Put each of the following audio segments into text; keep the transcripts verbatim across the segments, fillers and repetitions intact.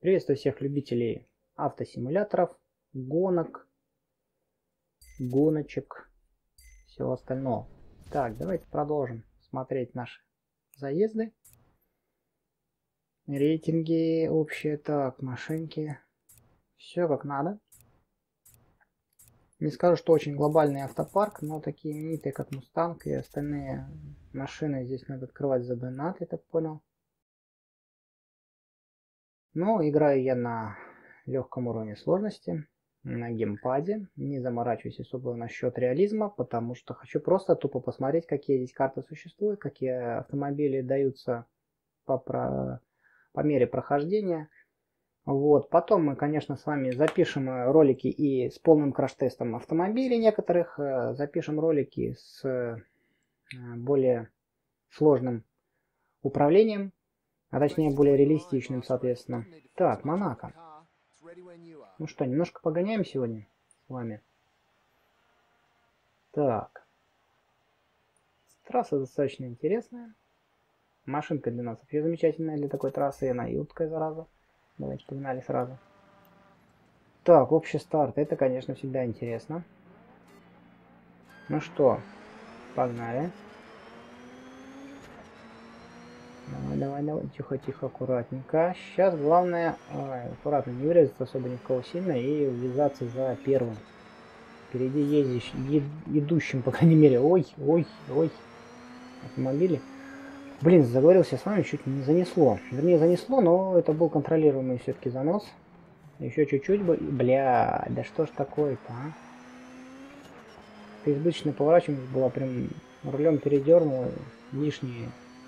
Приветствую всех любителей автосимуляторов, гонок, гоночек, всего остального. Так, давайте продолжим смотреть наши заезды. Рейтинги общие. Так, машинки. Все как надо. Не скажу, что очень глобальный автопарк, но такие именитые, как Мустанг и остальные машины здесь надо открывать за донат, я так понял. Но играю я на легком уровне сложности, на геймпаде. Не заморачиваюсь особо насчет реализма, потому что хочу просто тупо посмотреть, какие здесь карты существуют, какие автомобили даются по, про... по мере прохождения. Вот. Потом мы, конечно, с вами запишем ролики и с полным краш-тестом автомобилей некоторых, запишем ролики с более сложным управлением, а точнее более реалистичным, соответственно. Так, Монако. Ну что, немножко погоняем сегодня с вами. Так. Трасса достаточно интересная. Машинка для нас вообще замечательная для такой трассы. И она юткая, зараза. Давайте погнали сразу. Так, общий старт. Это, конечно, всегда интересно. Ну что, погнали. Давай, давай, давай. Тихо, тихо, аккуратненько. Сейчас главное, ой, аккуратно, не врезаться особо ни в кого сильно и ввязаться за первым. Впереди ездишь, ед, идущим, по крайней мере. Ой, ой, ой. Автомобили. Блин, заговорился с вами, чуть не занесло. Вернее, занесло, но это был контролируемый все-таки занос. Еще чуть-чуть бы... Бля, да что ж такое-то, а? Это избыточное поворачивание было прям рулем передернуло лишние.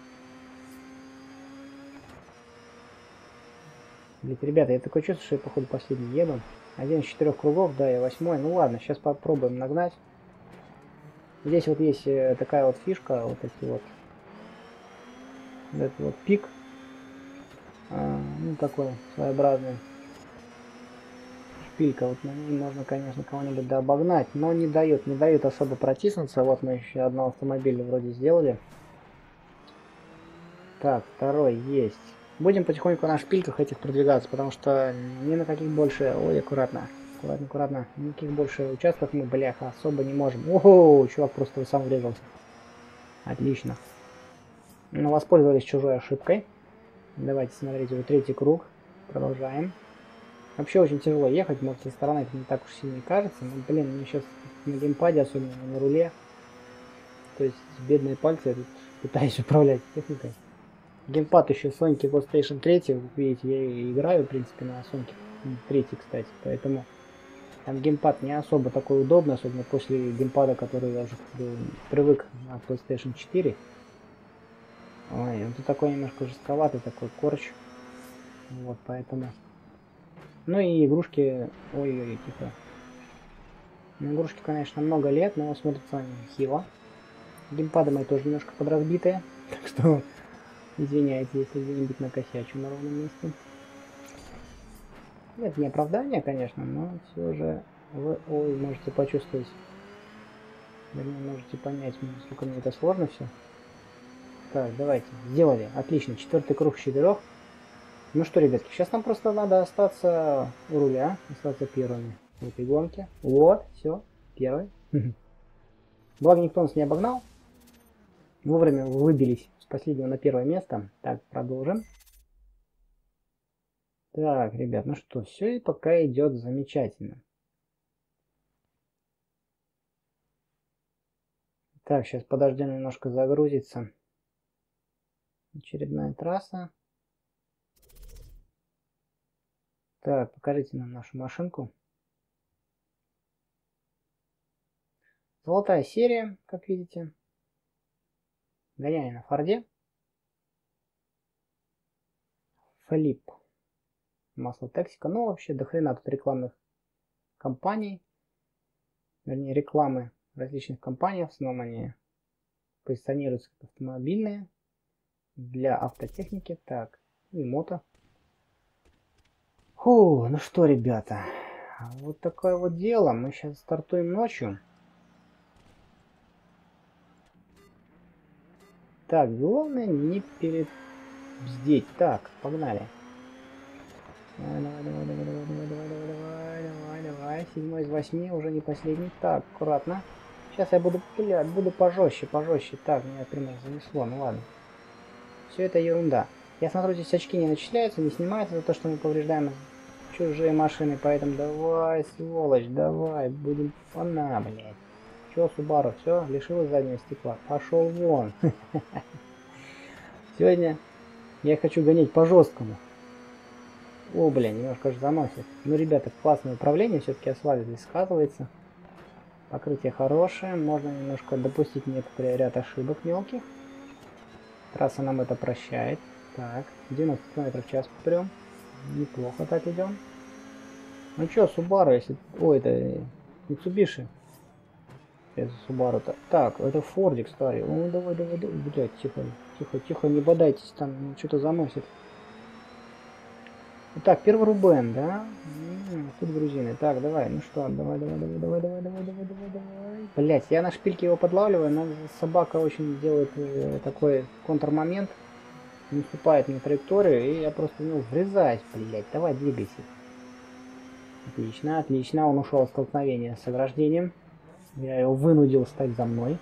Ведь, ребята, я такое чувство, что я, походу, последний еду. Один из четырех кругов, да, я восьмой. Ну ладно, сейчас попробуем нагнать. Здесь вот есть такая вот фишка, вот эти вот. Вот этот вот пик. А, ну, такой своеобразный. Шпилька. Вот на ней можно, конечно, кого-нибудь да обогнать, но не дает, не дает особо протиснуться. Вот мы еще одного автомобиля вроде сделали. Так, второй есть. Будем потихоньку на шпильках этих продвигаться, потому что ни на каких больше... Ой, аккуратно. Аккуратно, аккуратно. Никаких больше участков мы, бляха, особо не можем. Ого, чувак просто сам врезался. Отлично. Ну, воспользовались чужой ошибкой. Давайте смотреть уже третий круг. Продолжаем. Вообще очень тяжело ехать, может, со стороны это не так уж сильно кажется. Но, блин, мне сейчас на геймпаде, особенно на руле. То есть бедные пальцы я тут пытаюсь управлять техникой. Геймпад еще Sony PlayStation три, вы видите, я и играю, в принципе, на Sony три, кстати, поэтому там геймпад не особо такой удобный, особенно после геймпада, который я уже привык на PlayStation четыре. Ой, он тут такой немножко жестковатый, такой корч, вот, поэтому... Ну и игрушки, ой-ой, типа, ну, игрушки, конечно, много лет, но смотрятся они хило. Геймпады мои тоже немножко подразбитые, так что... Извиняйте, если где-нибудь накосячу на ровном месте. Это не оправдание, конечно, но все же вы ой, можете почувствовать, вернее, можете понять, насколько мне это сложно все. Так, давайте, сделали, отлично, четвертый круг с четырех. Ну что, ребятки, сейчас нам просто надо остаться у руля, остаться первыми в этой гонке. Вот, все, первый. Благо никто нас не обогнал. Вовремя выбились с последнего на первое место. Так, продолжим. Так, ребят, ну что, все и пока идет замечательно. Так, сейчас подождем немножко загрузиться. Очередная трасса. Так, покажите нам нашу машинку. Золотая серия, как видите. Гоняем на Форде. Филипп. Масло Тексика. Ну, вообще, до хрена тут рекламных кампаний. Вернее, рекламы различных компаний. В основном они позиционируются как автомобильные. Для автотехники. Так, и мото. Фу, ну что, ребята. Вот такое вот дело. Мы сейчас стартуем ночью. Так, главное не перебздеть. Так, погнали. Давай, давай, давай, давай, давай, давай, давай, давай, давай, давай, давай. Седьмой из восьми, уже не последний. Так, аккуратно. Сейчас я буду, блядь, буду пожестче, пожестче. Так, меня прямо занесло, ну ладно. Все это ерунда. Я смотрю, здесь очки не начисляются, не снимаются за то, что мы повреждаем чужие машины, поэтому давай, сволочь, давай, будем пана, блядь. Чё, Субару, все, лишилась заднего стекла. Пошел вон. Сегодня я хочу гонять по жесткому. О, бля, немножко же заносит. Ну, ребята, классное управление, все-таки асфальт здесь сказывается. Покрытие хорошее, можно немножко допустить некоторый ряд ошибок мелких. Трасса нам это прощает. Так, девяносто километров в час прям. Неплохо так идем. Ну чё, Субару, если... Ой, это Mitsubishi. Это Субару-то. Так, это Фордик старый. О, давай, давай, давай. Блядь, тихо, тихо, тихо, не бодайтесь, там что-то заносит. Итак, первый Рубен, да? М-м, тут грузины. Так, давай, ну что, давай, давай, давай, давай, давай, давай, давай, давай, давай. Блять, я на шпильке его подлавливаю, но собака очень делает э, такой контрмомент. Не уступает мне траекторию, и я просто в него врезаюсь, блять. Давай, двигайся. Отлично, отлично. Он ушел от столкновения с ограждением. Я его вынудил стать за мной.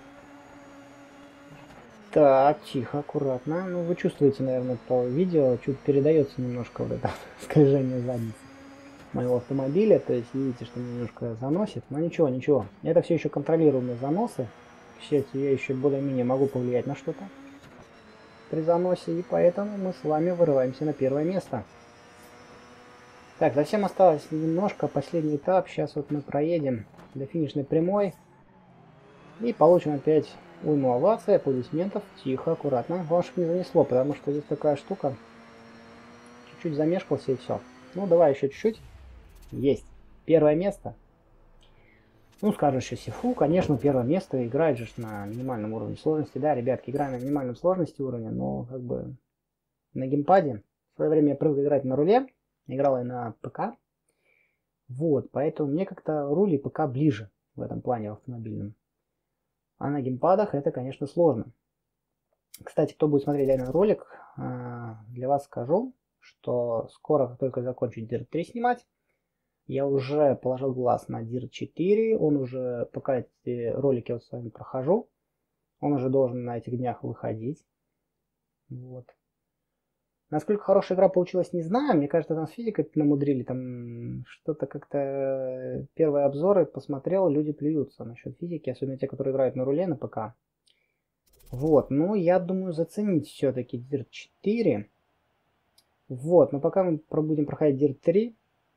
Так, тихо, аккуратно. Ну, вы чувствуете, наверное, по видео, чуть передается немножко вот это скольжение задницы моего автомобиля. То есть, видите, что немножко заносит. Но ничего, ничего. Это все еще контролируемые заносы. К счастью, я еще более-менее могу повлиять на что-то при заносе. И поэтому мы с вами вырываемся на первое место. Так, совсем осталось немножко. Последний этап. Сейчас вот мы проедем до финишной прямой. И получим опять уйму оваций, аплодисментов. Тихо, аккуратно. Главное, чтобы не занесло, потому что здесь такая штука. Чуть-чуть замешкался и все. Ну, давай еще чуть-чуть. Есть. Первое место. Ну, скажешь еще Сифу, конечно, первое место. Играет же на минимальном уровне сложности. Да, ребятки, играем на минимальном сложности уровня, но как бы на геймпаде. В свое время я привык играть на руле. Играл я на ПК. Вот, поэтому мне как-то руль и ПК ближе в этом плане в автомобильном. А на геймпадах это, конечно, сложно. Кстати, кто будет смотреть данный ролик, для вас скажу, что скоро, как только закончу дирт три снимать, я уже положил глаз на дирт четыре, он уже, пока эти ролики вот с вами прохожу, он уже должен на этих днях выходить. Вот. Насколько хорошая игра получилась, не знаю. Мне кажется, там с физикой намудрили. Там что-то как-то... Первые обзоры посмотрел, люди плюются насчет физики. Особенно те, которые играют на руле, на ПК. Вот. Ну, я думаю, заценить все-таки дирт четыре. Вот. Но пока мы будем проходить дирт три.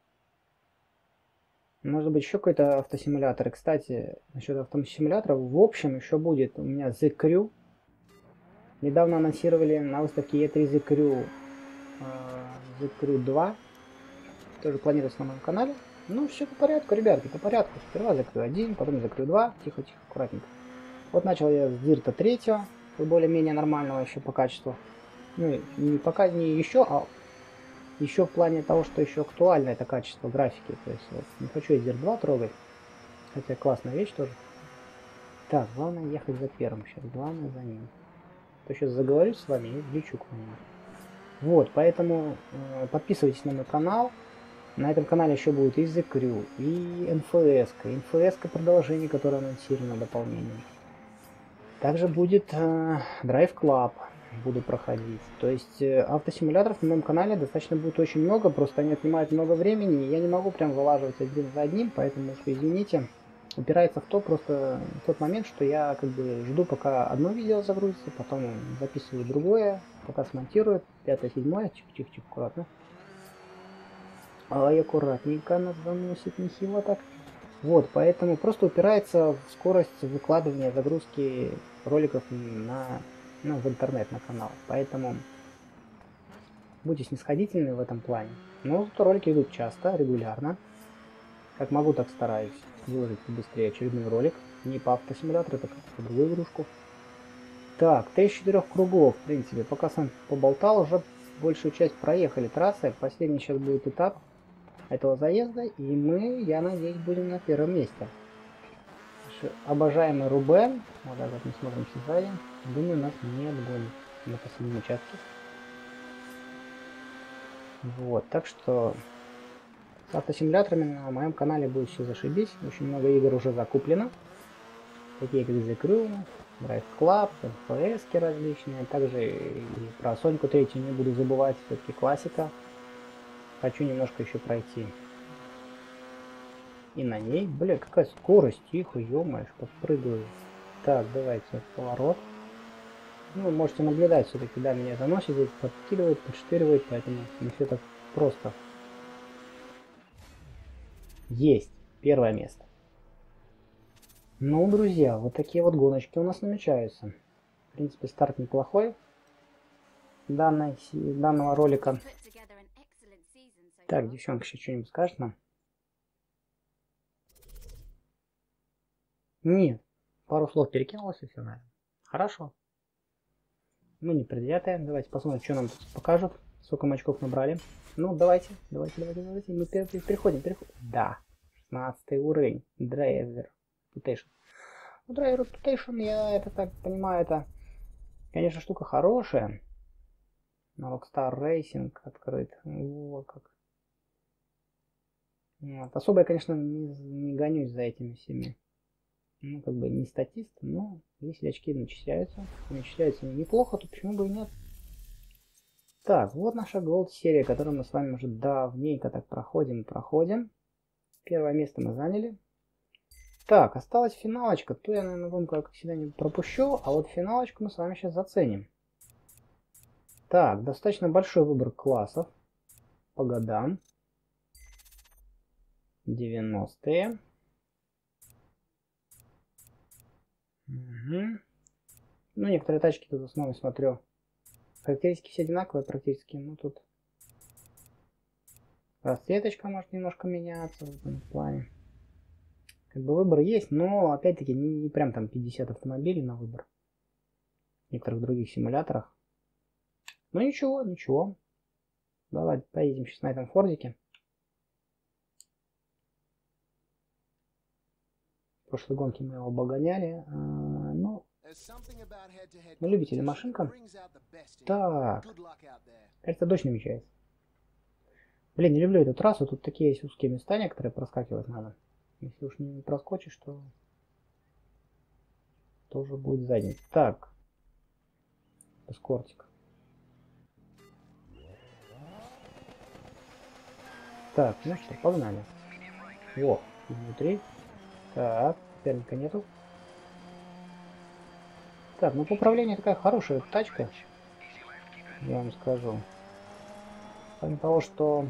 Может быть, еще какой-то автосимулятор. И, кстати, насчет автосимулятора. В общем, еще будет у меня The Crew. Недавно анонсировали на выставке и три The Crew. The Crew два. Тоже планируется на моем канале. Ну, все по порядку, ребятки, по порядку. Сперва The Crew один, потом The Crew два. Тихо-тихо, аккуратненько. Вот начал я с дирта три, более-менее нормального еще по качеству. Ну, не пока не еще, а еще в плане того, что еще актуально это качество графики. То есть, вот, не хочу я дирт два трогать. Хотя классная вещь тоже. Так, главное ехать за первым сейчас. Главное за ним. То сейчас заговорю с вами и влечу к нему. Вот, поэтому э, подписывайтесь на мой канал. На этом канале еще будет и The Crew, и эн эф эс-ка. эн эф эс-ка продолжение, которое анонсировано дополнением. Также будет э, Drive Club. Буду проходить. То есть э, автосимуляторов на моем канале достаточно будет очень много. Просто они отнимают много времени. И я не могу прям вылаживать один за одним. Поэтому, уж извините. Упирается в то, просто в тот момент, что я как бы жду, пока одно видео загрузится, потом записываю другое, пока смонтирую, пятое, седьмое, чих-чих-чих, аккуратно. Ай, аккуратненько нас заносит нехило так. Вот, поэтому просто упирается в скорость выкладывания, загрузки роликов на, ну, в интернет, на канал. Поэтому будьте снисходительны в этом плане. Но зато ролики идут часто, регулярно. Как могу, так стараюсь выложить быстрее очередной ролик. Не по автосимулятору, это по другую игрушку. Так, три из четырёх кругов, в принципе. Пока сам поболтал, уже большую часть проехали трассы. Последний сейчас будет этап этого заезда. И мы, я надеюсь, будем на первом месте. Наш обожаемый Рубен. Вот так вот мы смотрим сзади. Думаю, нас не отгонит на последнем участке. Вот, так что с автосимуляторами на моем канале будет все зашибись. Очень много игр уже закуплено. Такие как The Crew, Drive Club, эф пи эс различные. Также и про Соньку третью не буду забывать, все-таки классика. Хочу немножко еще пройти. И на ней, бля, какая скорость, тихо, ё-моё, подпрыгиваю. Так, давайте поворот. Ну, можете наблюдать все-таки, да, меня заносит, здесь подкидывает, подштыривает, поэтому не все так просто. Есть первое место. Ну, друзья, вот такие вот гоночки у нас намечаются. В принципе, старт неплохой данной, данного ролика. Так, девчонка еще что-нибудь скажет нам? Нет, пару слов перекинулось и все, наверное. Хорошо. Мы не предвзятые. Давайте посмотрим, что нам тут покажут. Сколько мы очков набрали. Ну, давайте, давайте, давайте, давайте. Мы переходим, переходим. Да, шестнадцатый уровень. Драйвер Tutation. Ну, Драйвер Tutation, я это так понимаю, это, конечно, штука хорошая. Rockstar Racing открыт. Вот как. Вот. Особо я, конечно, не, не гонюсь за этими всеми. Ну, как бы не статист, но если очки начисляются, начисляются неплохо, то почему бы и нет. Так, вот наша Gold серия, которую мы с вами уже давненько так проходим и проходим. Первое место мы заняли. Так, осталась финалочка. То я, наверное, гонку, как всегда, не пропущу, а вот финалочку мы с вами сейчас заценим. Так, достаточно большой выбор классов по годам. девяностые. Угу. Ну, некоторые тачки тут в основном смотрю. Характеристики все одинаковые практически. Ну, тут расцветочка может немножко меняться в этом плане. Как бы выбор есть, но опять-таки не, не прям там пятьдесят автомобилей на выбор. В некоторых других симуляторах. Ну ничего, ничего. Давайте поедем сейчас на этом фордике. В прошлой гонке мы его обогоняли. А, ну, мы любители машинка. Так. Кажется, дождь намечается. Блин, не люблю эту трассу. Тут такие есть узкие места некоторые, проскакивать надо. Если уж не проскочишь, то тоже будет задний. Так. Эскортик. Так, ну что, погнали. Во, внутри. Так, соперника нету. Так, ну по управлению такая хорошая тачка. Я вам скажу. Помимо того, что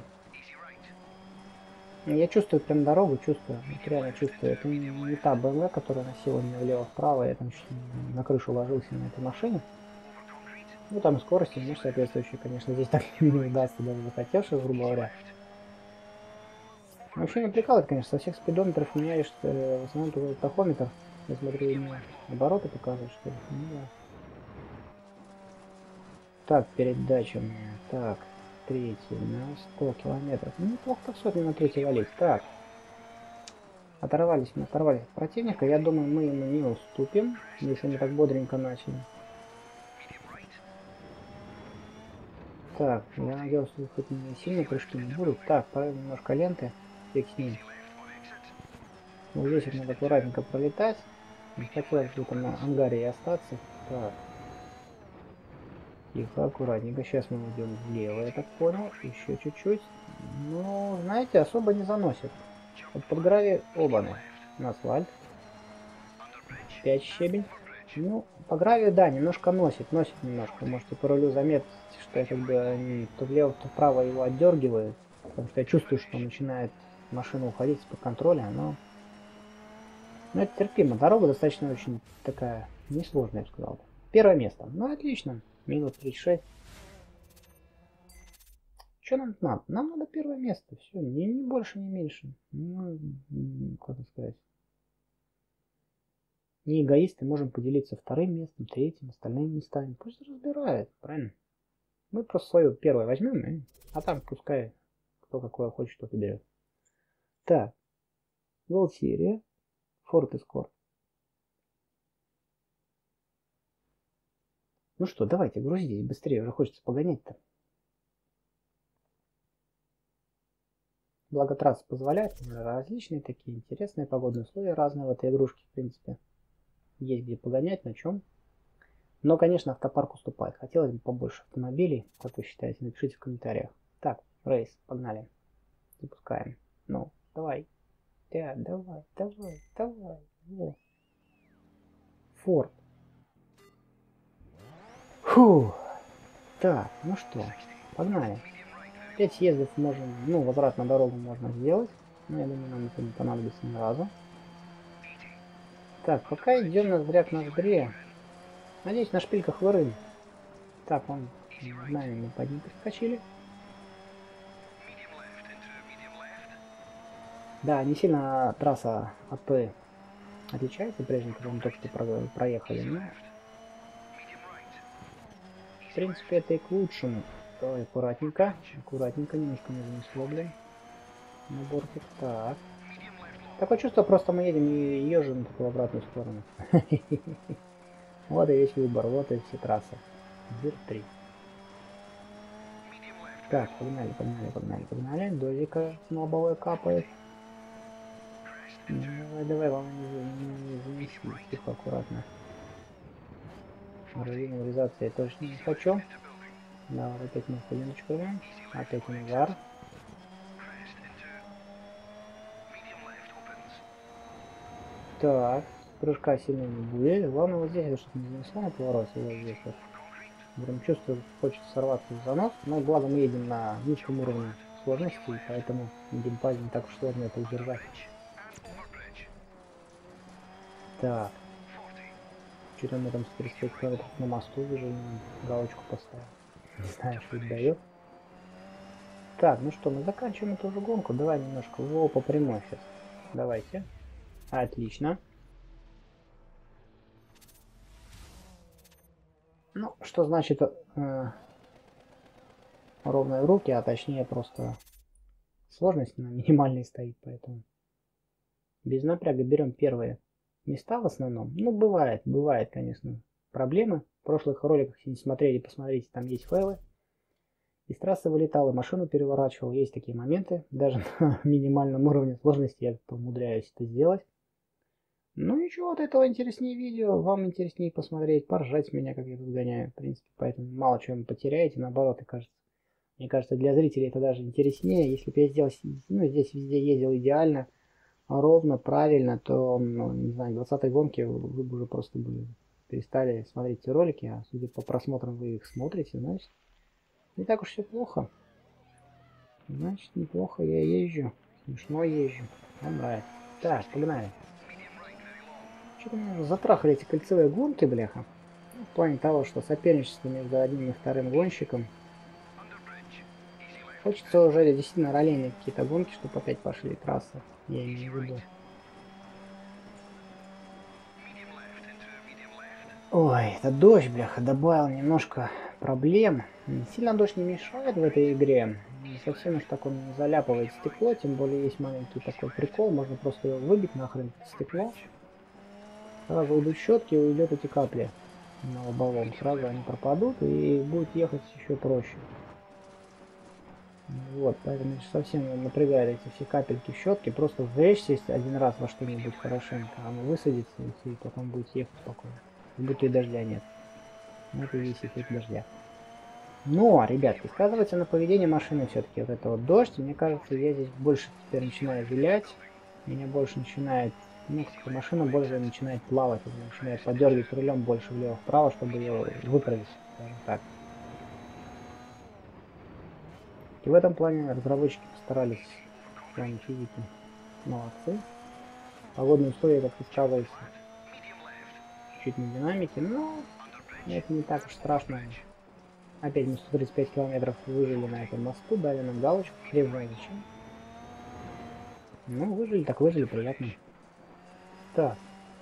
я чувствую прям дорогу, чувствую, вот реально чувствую. Это не, не та бэ эм вэ, которая носила меня влево-вправо, я там чуть на крышу ложился на этой машине. Ну там скорости, ну соответствующие, конечно, здесь так не удастся, даже захотевшись, грубо говоря. Вообще не прикалывает, конечно, со всех спидометров меняешь э, в основном только тахометр. Я смотрю, именно обороты показывает, что ли. Ну, да. Так, передача у меня. Так, третий на сто километров. Ну, неплохо так сотни на третий валить. Так. Оторвались мы, оторвались от противника. Я думаю, мы ему не уступим, если мы так бодренько начали. Так, я надеялся, что хоть не сильно прыжки не будут. Так, правильно, немножко ленты. Фиг с ним. Вот здесь вот надо аккуратненько пролетать. Не хотелось бы там на ангаре и остаться. Так. Тихо, аккуратненько. Сейчас мы уйдем влево, я так понял. Еще чуть-чуть. Но, знаете, особо не заносит. Вот под гравий обаны. На асфальт. пять щебень. Ну, по гравию, да, немножко носит. Носит немножко. Можете по рулю заметить, что я как бы то влево, то вправо его отдергиваю. Потому что я чувствую, что начинает машина уходить из-под контроля. Но... но это терпимо. Дорога достаточно очень такая несложная, я бы сказал. Первое место. Ну, отлично. Минус тридцать шесть. Что нам надо? Нам надо первое место. Все, ни, ни больше, ни меньше. Ну, как сказать. Не эгоисты, можем поделиться вторым местом, третьим, остальными местами. Пусть разбирает, правильно? Мы просто свое первое возьмем, а там пускай кто какое хочет, тот и берет. Так, Gold серия, Ford Escort. Ну что, давайте, грузитесь быстрее, уже хочется погонять-то. Благо трасса позволяет, различные такие интересные погодные условия, разные в этой игрушке, в принципе. Есть где погонять, на чем. Но, конечно, автопарк уступает. Хотелось бы побольше автомобилей, как вы считаете, напишите в комментариях. Так, рейс, погнали. Запускаем. Ну, давай. Да, давай, давай, давай. Во. Форд. Фу. Так, ну что, погнали. пять съездов можем, ну, возврат на дорогу можно сделать. Но я думаю, нам это не понадобится ни разу. Так, пока идем на зря к ноздре. Надеюсь, на шпильках вырым. Так, он, знаем, мы под ним проскочили. Да, не сильно трасса АП отличается прежней, которую мы только что про проехали, но в принципе это и к лучшему. Давай аккуратненько, аккуратненько, немножко не занесло, блин. На бортик, так. Такое чувство, просто мы едем и ежим в обратную сторону. Вот и весь выбор, вот и все трассы. Зир три. Так, погнали, погнали, погнали, погнали. Дозика лобовой капает. Давай, давай, вам не, не занеси, тихо, аккуратно. Ревизация я точно не хочу. Да, вот опять мы коленочку, опять удар. Так, прыжка сильно не будет. Главное вот здесь, чтобы не занесло на повороте, вот здесь вот. Прям чувствую, хочется сорваться в занос, но благо мы едем на низком уровне сложности, и поэтому на геймпаде не так уж сложно это удержать. Так. Что-то мы там с тридцать пять километров на мосту уже галочку поставил. Не знаю, что это дает. Так, ну что, мы заканчиваем эту уже гонку. Давай немножко. Во, по прямой сейчас. Давайте. Отлично. Ну, что значит э, ровные руки, а точнее просто сложность на минимальной стоит, поэтому без напряга берем первые места в основном. Ну, бывает, бывает, конечно, проблемы. В прошлых роликах, если не смотрели, посмотрите, там есть фейлы. Из трассы вылетал и машину переворачивал. Есть такие моменты. Даже на минимальном уровне сложности я умудряюсь это сделать. Ну ничего, от этого интереснее видео. Вам интереснее посмотреть, поржать меня, как я тут гоняю. В принципе, поэтому мало чего вы потеряете. Наоборот, и кажется, мне кажется, для зрителей это даже интереснее. Если бы я сделал, ну, здесь везде ездил идеально, ровно, правильно, то, ну, не знаю, в двадцатой гонке вы бы уже просто бы перестали смотреть эти ролики. А судя по просмотрам, вы их смотрите, значит, не так уж все плохо. Значит, неплохо я езжу. Смешно езжу. Вам нравится. Так, погнали. Что-то меня затрахали эти кольцевые гонки, бляха. Ну, в плане того, что соперничество между одним и вторым гонщиком. Хочется уже действительно ролейные какие-то гонки, чтобы опять пошли трассы. Я имею в виду. Ой, это дождь, бляха, добавил немножко проблем. Сильно дождь не мешает в этой игре. Не совсем уж так он не заляпывает стекло, тем более есть маленький такой прикол. Можно просто его выбить нахрен стекло. Сразу уйдут щетки и уйдет эти капли на лобовом. Сразу они пропадут и будет ехать еще проще. Вот, поэтому совсем напрягает эти все капельки щетки. Просто врежьтесь один раз во что-нибудь хорошенько, оно высадится и потом будет ехать спокойно. Как будто и дождя нет. Вот и весь эффект дождя. Но, ребятки, сказывается на поведении машины все-таки вот это вот дождь. Мне кажется, я здесь больше теперь начинаю вилять. Меня больше начинает, ну, как-то машина больше начинает плавать. Начинает подергивать рулем больше влево-вправо, чтобы ее выправить, скажем так. И в этом плане разработчики постарались в плане физики. Молодцы. Погодные условия, как и сказывается, чуть на динамике, но это не так уж страшно. Опять мы сто тридцать пять километров выжили на этом мосту, дали нам галочку, хрен знает зачем. Ну, выжили, так выжили, приятно. Так.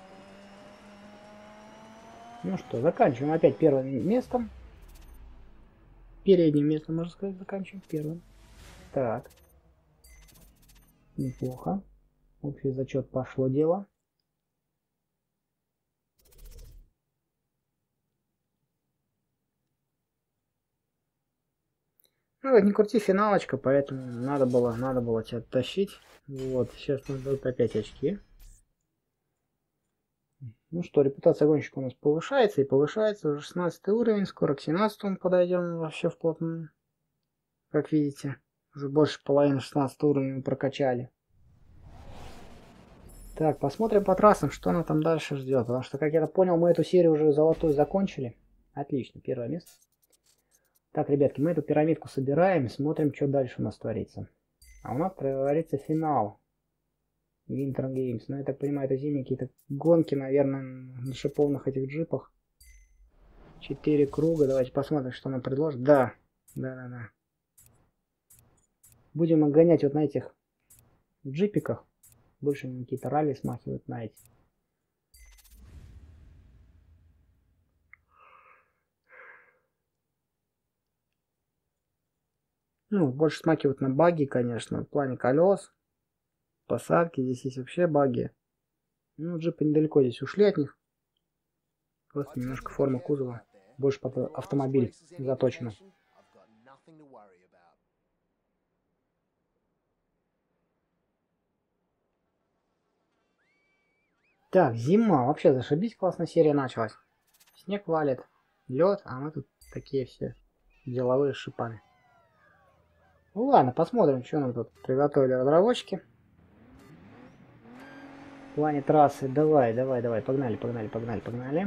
Ну что, заканчиваем опять первым местом. Передним местом, можно сказать, заканчиваем первым. Так. Неплохо. Общий зачет пошло дело. Ну, Ну, не крути, финалочка, поэтому надо было, надо было тебя тащить. Вот, сейчас нам дают опять очки. Ну что, репутация гонщика у нас повышается и повышается. Уже шестнадцатый уровень, скоро к семнадцатому подойдем вообще вплотную. Как видите, уже больше половины шестнадцатого уровня мы прокачали. Так, посмотрим по трассам, что она там дальше ждет. Потому что, как я понял, мы эту серию уже золотую закончили. Отлично, первое место. Так, ребятки, мы эту пирамидку собираем, смотрим, что дальше у нас творится. А у нас творится финал. Winter Games. Ну, я так понимаю, это зимние какие-то гонки, наверное, на шиповных этих джипах. Четыре круга. Давайте посмотрим, что нам предложат. Да, да-да-да. Будем гонять вот на этих джипиках. Больше какие-то ралли смахивают на эти. Ну, больше смакивают на баги, конечно, в плане колес, посадки. Здесь есть вообще баги. Ну, джипы недалеко здесь ушли от них. Просто немножко форма кузова. Больше под автомобиль заточена. Так, зима. Вообще зашибись, классная серия началась. Снег валит, лед, а мы тут такие все деловые с шипами. Ну ладно, посмотрим, что нам тут приготовили разработчики. В плане трассы. Давай, давай, давай. Погнали, погнали, погнали, погнали.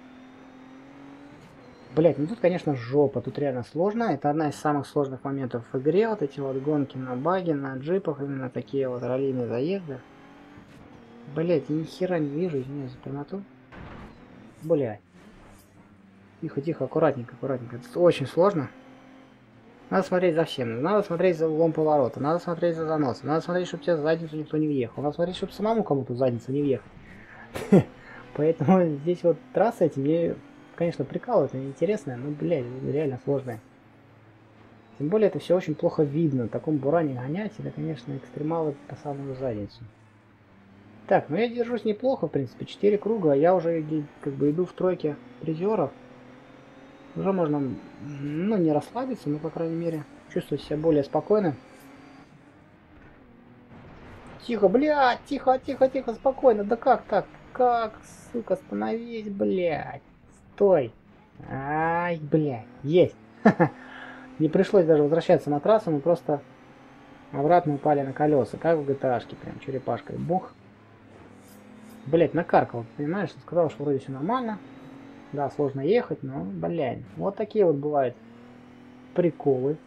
Блять, ну тут, конечно, жопа. Тут реально сложно. Это одна из самых сложных моментов в игре. Вот эти вот гонки на баге, на джипах. Именно такие вот раллийные заезды. Блять, я ни хера не вижу. Извиняюсь за прямоту. Блять. Тихо, тихо, аккуратненько, аккуратненько. Это очень сложно. Надо смотреть за всем. Надо смотреть за углом поворота. Надо смотреть за заносом. Надо смотреть, чтобы тебе в задницу никто не въехал. Надо смотреть, чтобы самому кому-то в задницу не въехать. Поэтому здесь вот трасса эти мне, конечно, прикалывают. Они интересные, но, блядь, реально сложные. Тем более это все очень плохо видно. В таком буране гонять, это, конечно, экстремалы по самую задницу. Так, ну я держусь неплохо, в принципе. четыре круга, а я уже как бы иду в тройке призеров. Уже можно, ну, не расслабиться, но, по крайней мере, чувствовать себя более спокойно. Тихо, блядь, тихо, тихо, тихо, спокойно. Да как так? Как, сука, остановись, блядь. Стой. Ай, блядь, есть. Не пришлось даже возвращаться на трассу, мы просто обратно упали на колеса, как в джи ти эй-шке, прям черепашкой. Бух. Блядь, накаркал, понимаешь? Сказал, что вроде все нормально. Да, сложно ехать, но, блядь, вот такие вот бывают приколы.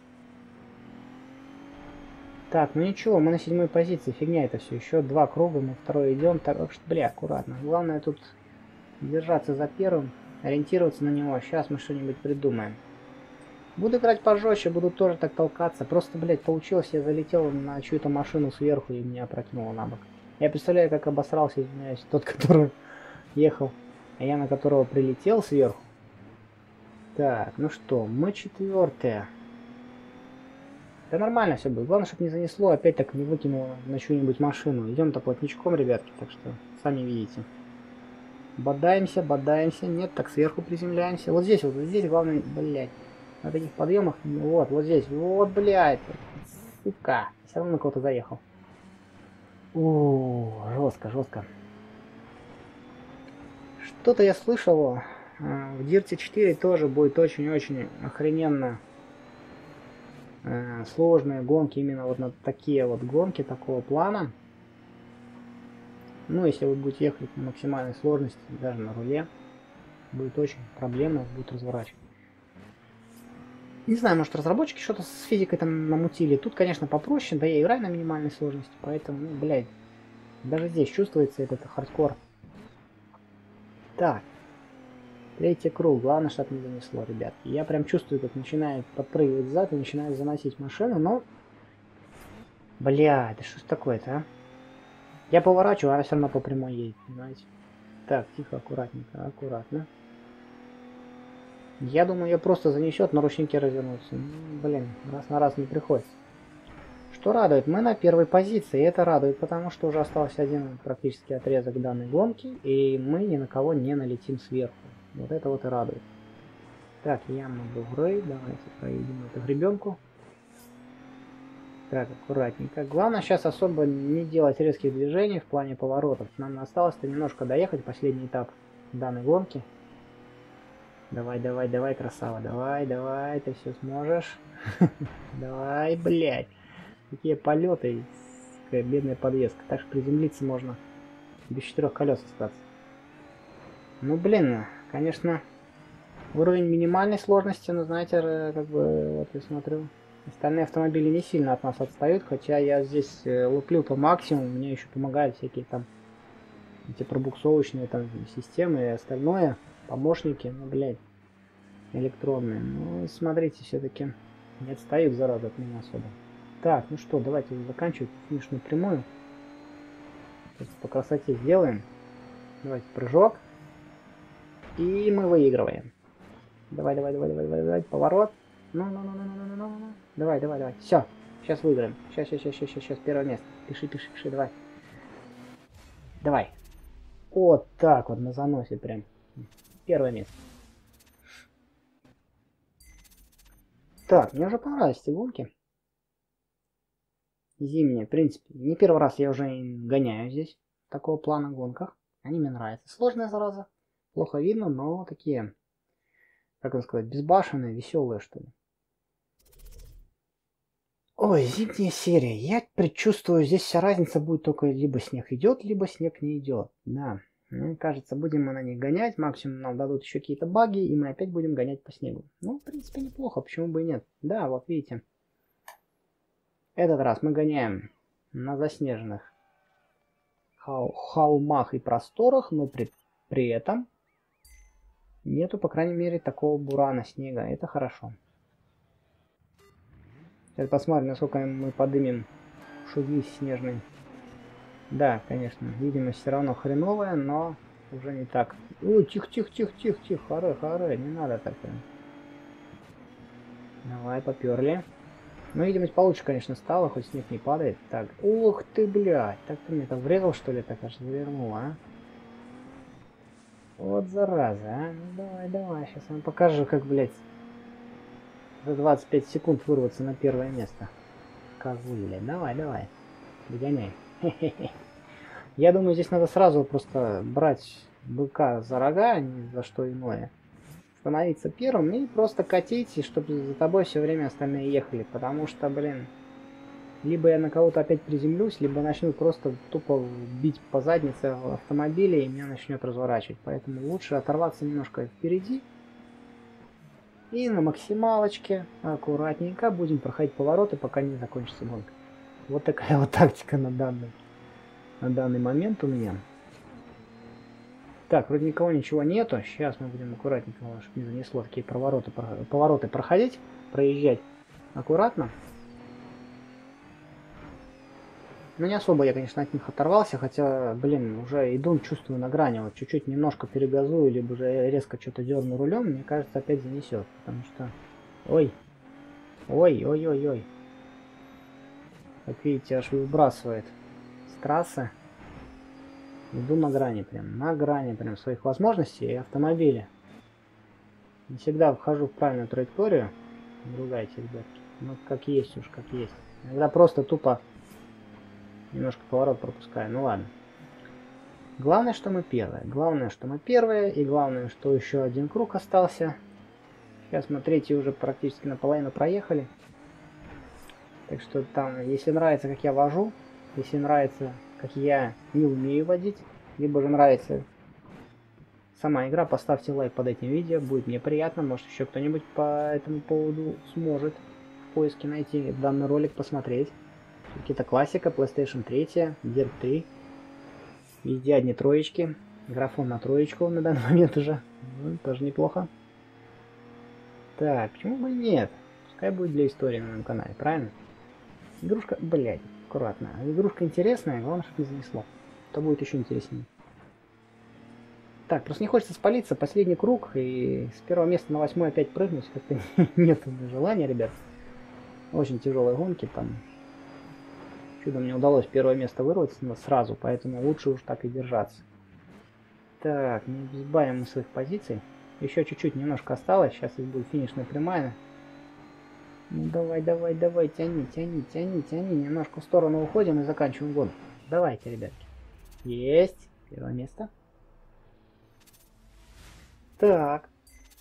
Так, ну ничего, мы на седьмой позиции, фигня это все. Еще два круга, мы второй идем. Так что, бля, аккуратно. Главное тут держаться за первым, ориентироваться на него. Сейчас мы что-нибудь придумаем. Буду играть пожестче, буду тоже так толкаться. Просто, блядь, получилось, я залетел на чью-то машину сверху и меня опрокинуло на бок. Я представляю, как обосрался, извиняюсь, тот, который ехал. А я на которого прилетел сверху. Так, ну что, мы четвертые. Да нормально все будет. Главное, чтобы не занесло, опять так не выкинуло на чью-нибудь машину. Идем-то плотничком, ребятки, так что сами видите. Бодаемся, бодаемся. Нет, так сверху приземляемся. Вот здесь, вот здесь главное, блядь, на таких подъемах. Вот, вот здесь. Вот, блядь. Сука. Все равно на кого-то заехал. О, жестко, жестко. Что-то я слышал, в Дирте четыре тоже будет очень-очень охрененно э, сложные гонки, именно вот на такие вот гонки такого плана. Ну, если вы будете ехать на максимальной сложности, даже на руле, будет очень проблемно, будет разворачивать. Не знаю, может разработчики что-то с физикой там намутили. Тут, конечно, попроще, да я играю на минимальной сложности, поэтому, ну, блядь, даже здесь чувствуется этот хардкор. Так, третий круг, главное, чтобы не занесло, ребятки. Я прям чувствую, как начинает подпрыгивать зад и начинает заносить машину, но... Бля, да что ж такое-то, а? Я поворачиваю, а она все равно по прямой едет, понимаете? Так, тихо, аккуратненько, аккуратно. Я думаю, ее просто занесет, на ручнике развернуться. Ну, блин, раз на раз не приходится. Что радует, мы на первой позиции, и это радует, потому что уже остался один практически отрезок данной гонки, и мы ни на кого не налетим сверху. Вот это вот и радует. Так, яма бугры, давайте проедем эту гребенку. Так, аккуратненько. Главное сейчас особо не делать резких движений в плане поворотов. Нам осталось-то немножко доехать, последний этап данной гонки. Давай, давай, давай, красава, давай, давай, ты все сможешь. Давай, блядь. Какие полеты, какая бедная подвеска. Так что приземлиться можно без четырех колес остаться. Ну, блин, конечно, уровень минимальной сложности, но, знаете, как бы, вот я смотрю, остальные автомобили не сильно от нас отстают, хотя я здесь луплю по максимуму, мне еще помогают всякие там эти пробуксовочные там системы и остальное, помощники, ну, блядь, электронные. Ну, смотрите, все-таки не отстают, зараза, от меня особо. Так, ну что, давайте заканчивать финишную прямую. Сейчас по красоте сделаем. Давайте прыжок. И мы выигрываем. Давай, давай, давай, давай, давай, давай. Поворот. Ну, ну, ну, ну, ну, ну, ну, ну. Давай, давай, давай. Все. Сейчас выиграем. Сейчас, сейчас, сейчас, сейчас, сейчас. Первое место. Пиши, пиши, пиши, давай. Давай. Вот так вот на заносе прям. Первое место. Так, мне уже понравились эти гонки. Зимние, в принципе. Не первый раз я уже гоняю здесь. Такого плана гонках. Они мне нравятся. Сложная зараза. Плохо видно, но такие, как вам сказать, безбашенные, веселые, что ли. Ой, зимняя серия. Я предчувствую, здесь вся разница будет только либо снег идет, либо снег не идет. Да. Мне кажется, будем мы на них гонять. Максимум нам дадут еще какие-то баги, и мы опять будем гонять по снегу. Ну, в принципе, неплохо. Почему бы и нет? Да, вот видите. Этот раз мы гоняем на заснеженных хол холмах и просторах, но при, при этом нету, по крайней мере, такого бурана снега. Это хорошо. Сейчас посмотрим, насколько мы подымем шуги снежный. Да, конечно, видимость все равно хреновая, но уже не так. Ой, тихо, тихо, тихо, тихо, тихо, харе, харе, не надо так. Давай, поперли. Ну, видимость получше, конечно, стала, хоть снег не падает. Так, ух ты, блядь, так ты мне там врезал, что ли, так аж завернул, а? Вот зараза, а? Ну, давай, давай, сейчас я вам покажу, как, блядь, за двадцать пять секунд вырваться на первое место. Козлы, блядь, давай, давай, догоняй. Хе-хе-хе. Я думаю, здесь надо сразу просто брать быка за рога, а не за что иное. Становиться первым и просто катить, и чтобы за тобой все время остальные ехали. Потому что, блин, либо я на кого-то опять приземлюсь, либо начну просто тупо бить по заднице в автомобиле, и меня начнет разворачивать. Поэтому лучше оторваться немножко впереди. И на максималочке аккуратненько будем проходить повороты, пока не закончится гонка. Вот такая вот тактика на данный, на данный момент у меня. Так, вроде никого ничего нету. Сейчас мы будем аккуратненько, чтобы не занесло, такие повороты, повороты проходить, проезжать аккуратно. Ну, не особо я, конечно, от них оторвался, хотя, блин, уже иду, чувствую на грани. Вот чуть-чуть немножко перегазую, либо же резко что-то дерну рулем, мне кажется, опять занесет. Потому что... Ой! Ой, ой, ой, ой. Как видите, аж выбрасывает с трассы. Иду на грани прям, на грани прям своих возможностей и автомобиля. Не всегда вхожу в правильную траекторию. Не ругайте, ребятки. Ну, как есть уж, как есть. Иногда просто тупо немножко поворот пропускаю. Ну ладно. Главное, что мы первые. Главное, что мы первые. И главное, что еще один круг остался. Сейчас мы третий уже практически наполовину проехали. Так что там, если нравится, как я вожу, если нравится, как я не умею водить, либо же нравится сама игра, поставьте лайк под этим видео, будет мне приятно. Может, еще кто-нибудь по этому поводу сможет в поиске найти данный ролик, посмотреть. Какие-то классика, PlayStation три, Dirt три. Везде одни троечки. Графон на троечку на данный момент уже. Ну, тоже неплохо. Так, почему бы и нет? Пускай будет для истории на моем канале, правильно? Игрушка, блядь, аккуратно. Игрушка интересная, главное, чтобы не занесло. То будет еще интереснее. Так, просто не хочется спалиться. Последний круг, и с первого места на восьмой опять прыгнуть. Как-то нет желания, ребят. Очень тяжелые гонки там. Чудом мне удалось первое место вырвать сразу, поэтому лучше уж так и держаться. Так, не сбавим мы своих позиций. Еще чуть-чуть немножко осталось. Сейчас будет финишная прямая. Ну давай, давай, давай, тяни, тяни, тяни, тяни. Немножко в сторону уходим и заканчиваем гонку. Давайте, ребятки. Есть. Первое место. Так.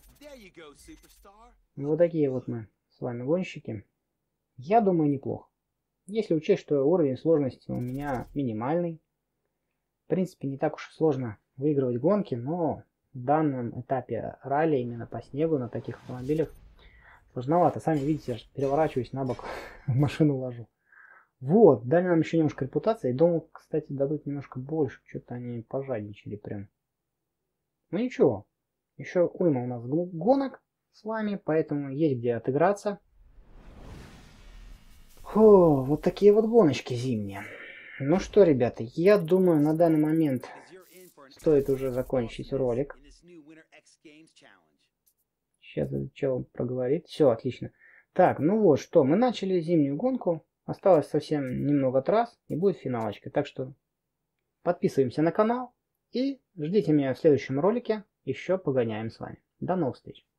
Вот такие вот мы с вами гонщики. Я думаю, неплохо. Если учесть, что уровень сложности у меня минимальный. В принципе, не так уж и сложно выигрывать гонки, но в данном этапе ралли именно по снегу на таких автомобилях сложновато. Сами видите, я переворачиваюсь на бок, в машину ложу. Вот, дали нам еще немножко репутации. Думаю, кстати, дадут немножко больше. Что-то они пожадничали прям. Ну ничего. Еще уйма у нас гонок с вами, поэтому есть где отыграться. Фу, вот такие вот гоночки зимние. Ну что, ребята, я думаю, на данный момент стоит уже закончить ролик. Сейчас этот чел проговорит. Все, отлично. Так, ну вот что, мы начали зимнюю гонку. Осталось совсем немного трасс и будет финалочка. Так что подписываемся на канал и ждите меня в следующем ролике. Еще погоняем с вами. До новых встреч.